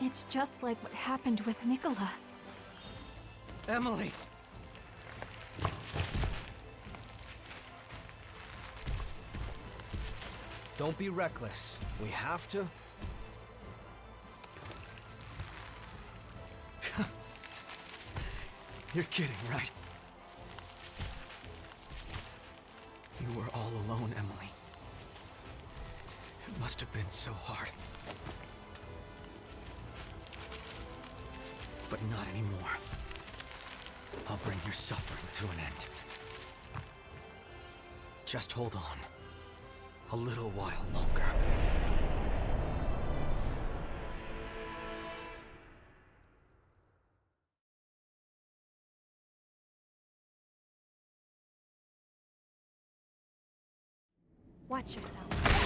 It's just like what happened with Nicola. Emily! Don't be reckless. We have to... You're kidding, right? You were all alone, Emily. It must have been so hard. But not anymore. I'll bring your suffering to an end. Just hold on. A little while longer. Watch yourself.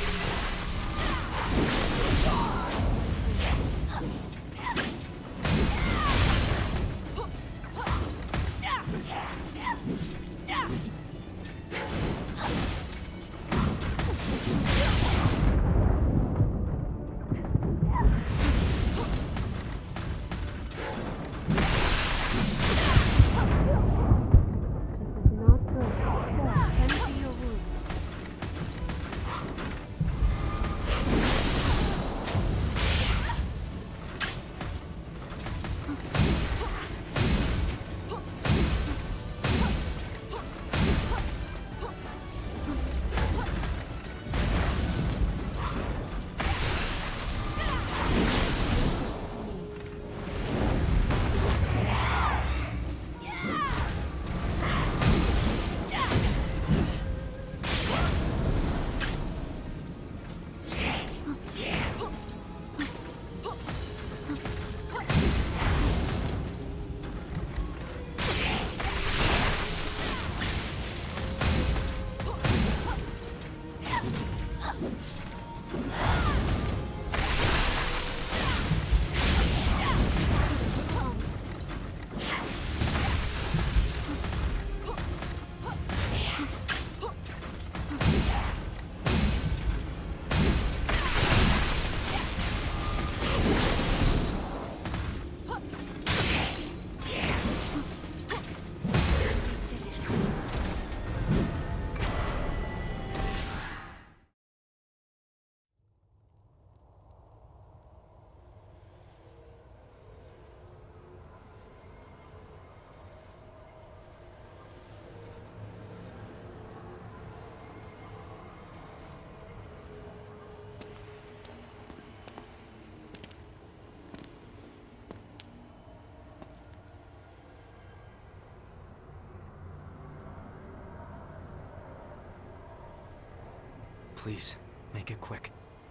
Please, make it quick.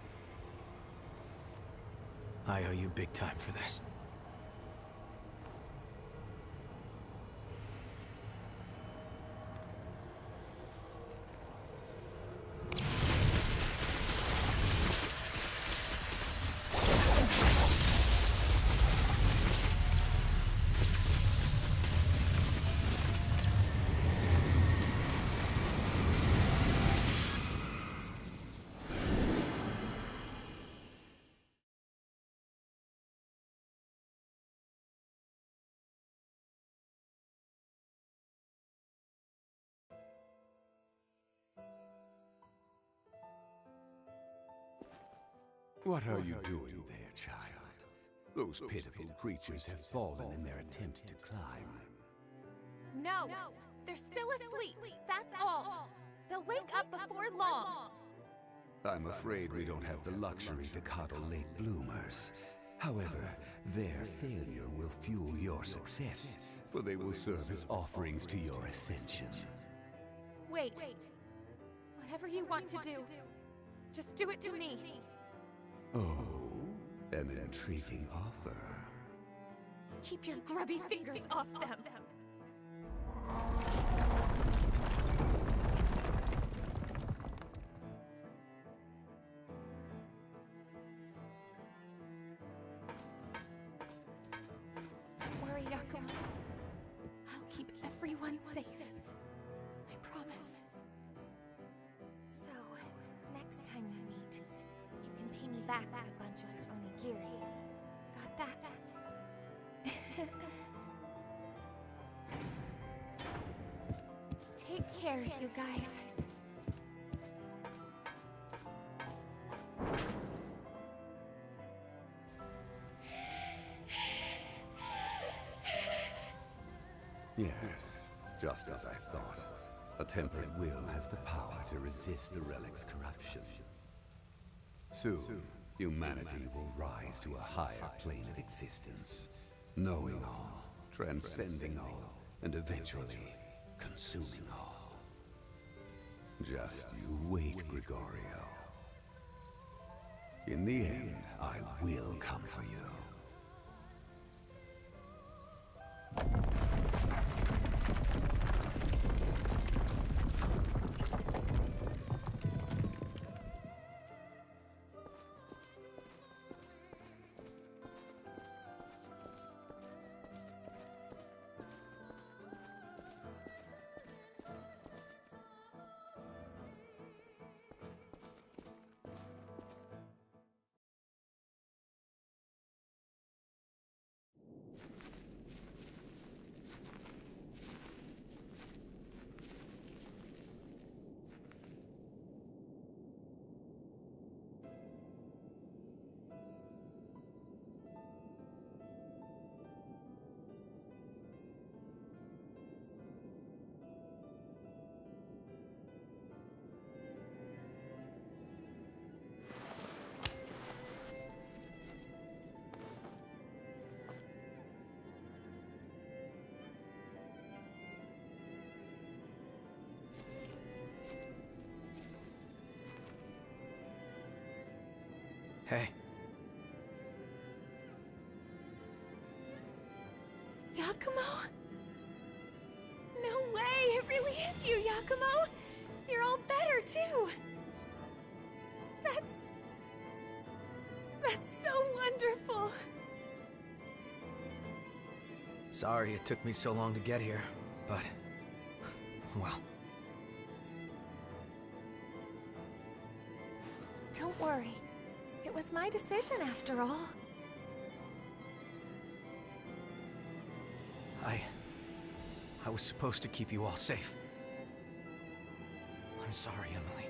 I owe you big time for this. What are you doing there, child? Those pitiful creatures have fallen in their attempt to climb. No! They're still asleep, that's all! They'll wake up before long! I'm afraid we don't have the luxury to coddle late bloomers. However, their failure will fuel your success, for they will serve as offerings to your ascension. Wait. Whatever you want to do, just do it to me. Oh, an intriguing offer. Keep your grubby fingers off them. Don't worry, Yakuma. I'll keep everyone safe. I promise. So, next time we meet, you can pay me back with a bunch of onigiri. Got that. Take care, you guys. Yes, just as I thought. A tempered will has the power to resist the relic's corruption. Soon, humanity will rise to a higher plane of existence, knowing all, transcending all, and eventually consuming all. Just you wait, Gregorio. In the end, I will come for you. Hey. Yakumo? No way! It really is you, Yakumo! You're all better, too! That's so wonderful! Sorry it took me so long to get here, but... well... Don't worry. It was my decision, after all. I was supposed to keep you all safe. I'm sorry, Emily.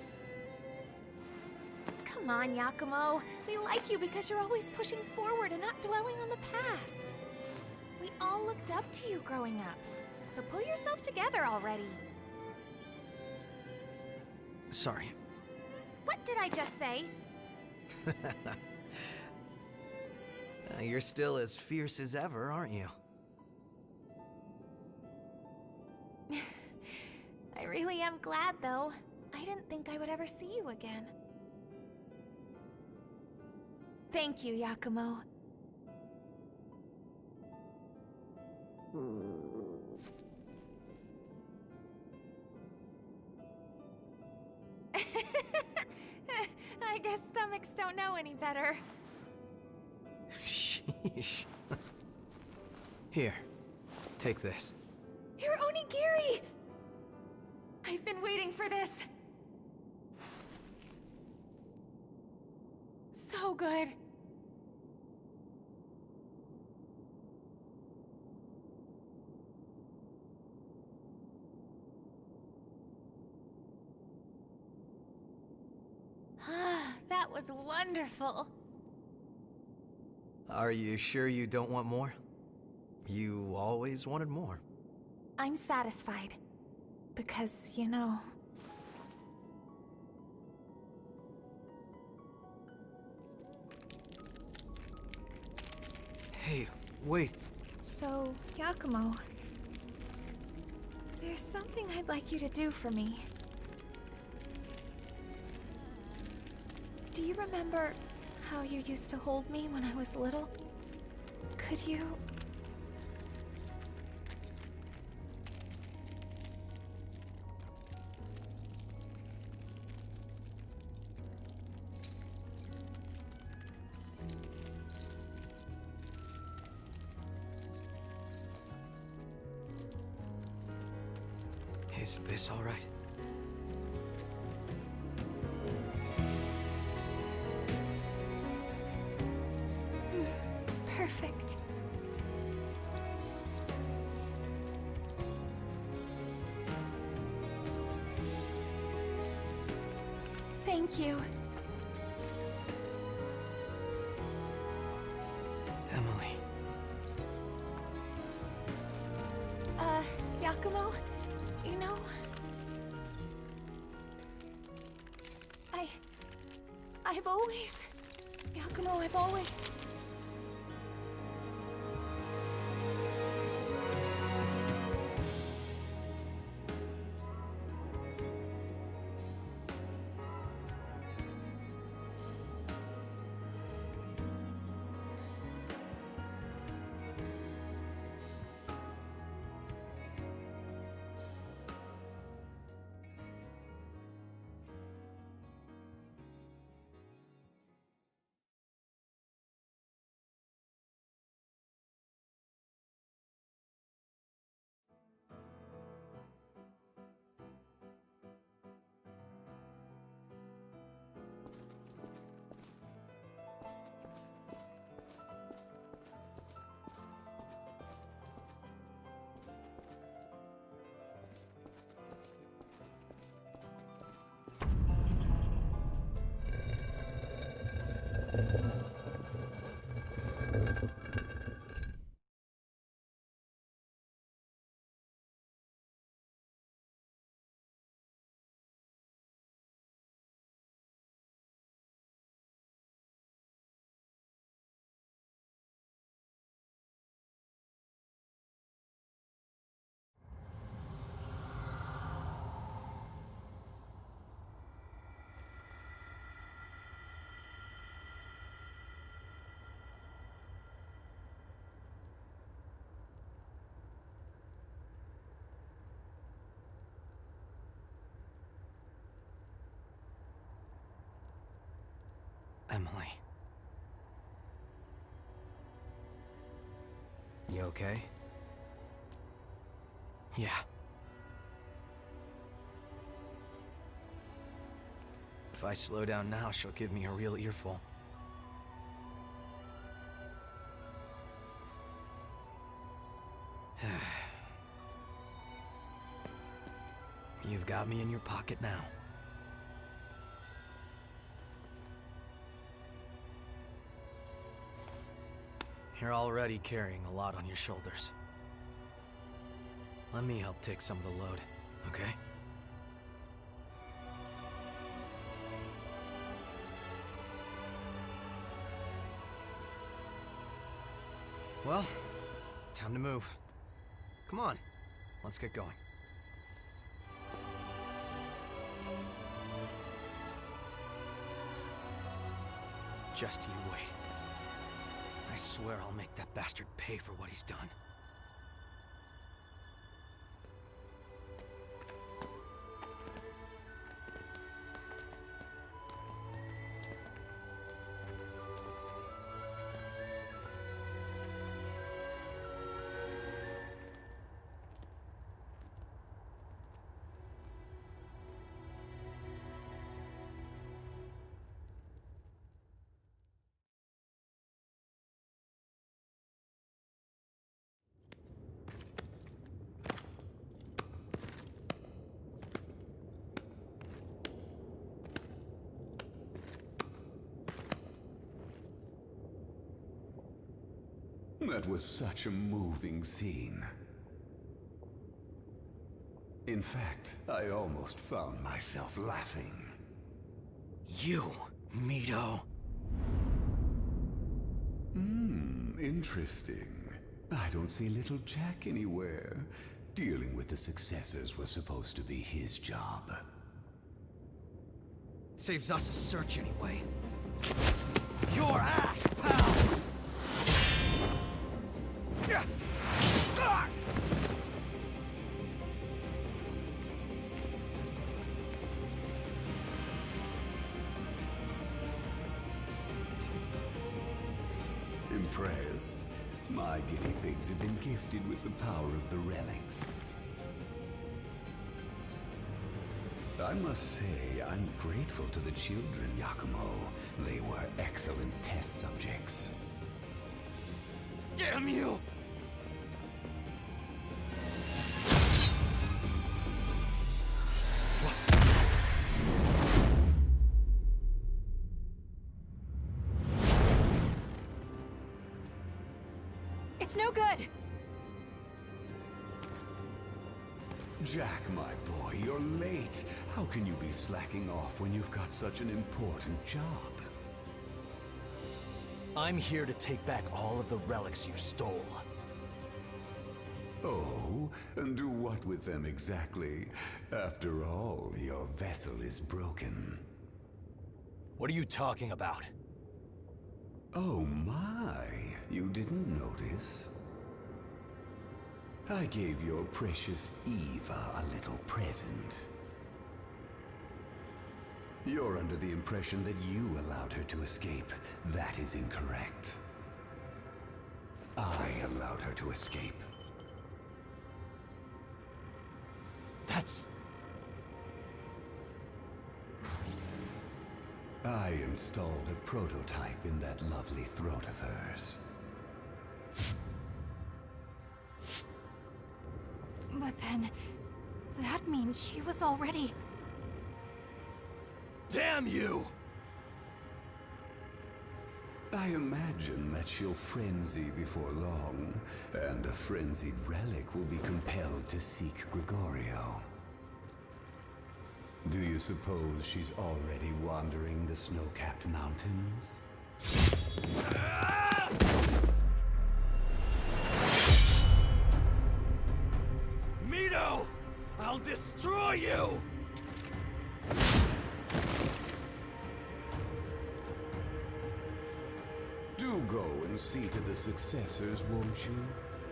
Come on, Yakumo. We like you because you're always pushing forward and not dwelling on the past. We all looked up to you growing up. So pull yourself together already. Sorry. What did I just say? You're still as fierce as ever, aren't you? I really am glad, though. I didn't think I would ever see you again. Thank you, Yakumo. I guess stomachs don't know any better. Sheesh. Here, take this. You're Onigiri! I've been waiting for this. So good. That was wonderful. Are you sure you don't want more? You always wanted more. I'm satisfied. Because, you know... Hey, wait. So, Yakumo... there's something I'd like you to do for me. Do you remember how you used to hold me when I was little? Could you... Is this all right? Perfect. Thank you. Emily. Yakumo, you know... I've always... Yakumo, I've always... Emily. You okay? Yeah. If I slow down now, she'll give me a real earful. You've got me in your pocket now. You're already carrying a lot on your shoulders. Let me help take some of the load, okay? Well, time to move. Come on, let's get going. Just you wait. I swear I'll make that bastard pay for what he's done. That was such a moving scene. In fact, I almost found myself laughing. You, Mito. Interesting. I don't see little Jack anywhere. Dealing with the successors was supposed to be his job. Saves us a search anyway. Your ass, pal! Impressed? My guinea pigs have been gifted with the power of the relics. I must say, I'm grateful to the children, Yakumo. They were excellent test subjects. Damn you! It's no good! Jack, my boy, you're late. How can you be slacking off when you've got such an important job? I'm here to take back all of the relics you stole. Oh, and do what with them exactly? After all, your vessel is broken. What are you talking about? Oh my, you didn't notice? I gave your precious Eva a little present. You're under the impression that you allowed her to escape. That is incorrect. I allowed her to escape. That's... I installed a prototype in that lovely throat of hers. But then... that means she was already... Damn you! I imagine that she'll frenzy before long, and a frenzied relic will be compelled to seek Gregorio. Do you suppose she's already wandering the snow-capped mountains? Mito! I'll destroy you! Do go and see to the successors, won't you?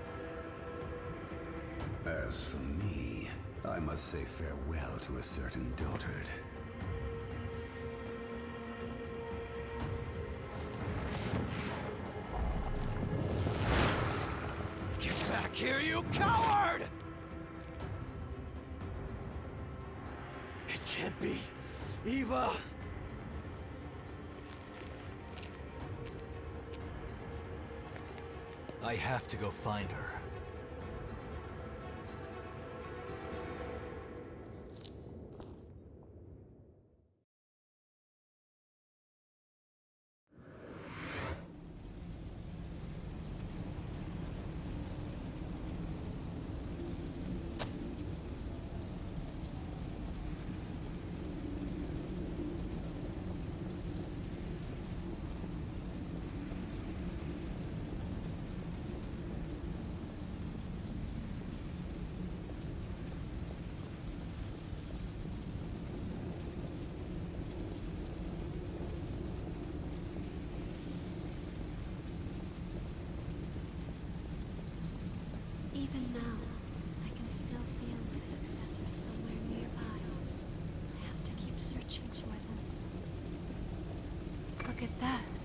As for me, I must say farewell to a certain dotard. Get back here, you coward! It can't be. Eva! I have to go find her. Even now, I can still feel my successors somewhere nearby. I have to keep searching for them. Look at that.